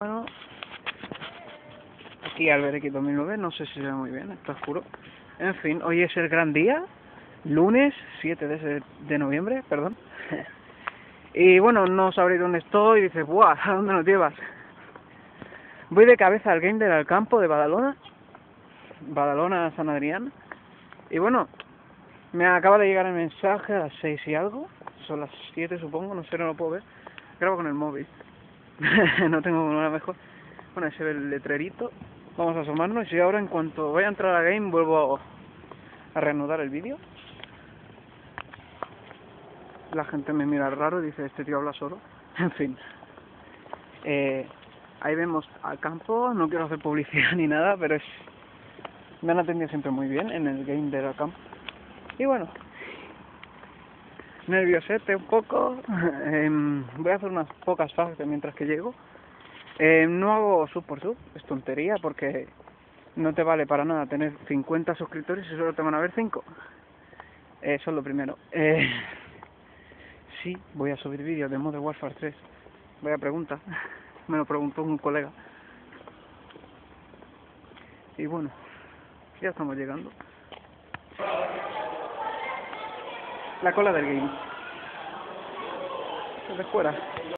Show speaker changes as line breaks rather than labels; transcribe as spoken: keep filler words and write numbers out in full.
Bueno, aquí AlberX dos mil nueve, no sé si se ve muy bien, está oscuro. En fin, hoy es el gran día, lunes siete de, de noviembre, perdón. Y bueno, no sabréis dónde estoy y dices, ¡buah! ¿A dónde nos llevas? Voy de cabeza al Game del Alcampo de Badalona, Badalona San Adrián. Y bueno, me acaba de llegar el mensaje a las seis y algo, son las siete supongo, no sé, no lo puedo ver. Grabo con el móvil, no tengo nada mejor. Bueno, ahí se ve el letrerito, vamos a asomarnos y ahora en cuanto vaya a entrar a Game vuelvo a reanudar el vídeo. La gente me mira raro y dice, este tío habla solo. En fin, eh, ahí vemos al campo, no quiero hacer publicidad ni nada, pero es me han atendido siempre muy bien en el Game del campo. Y bueno, nerviosete un poco. eh, voy a hacer unas pocas fases mientras que llego. Eh, no hago sub por sub, es tontería porque no te vale para nada tener cincuenta suscriptores y solo te van a ver cinco. Eh, eso es lo primero. Eh, sí, voy a subir vídeos de Modern Warfare tres. Vaya pregunta, me lo preguntó un colega. Y bueno, ya estamos llegando. La cola del game. Desde fuera.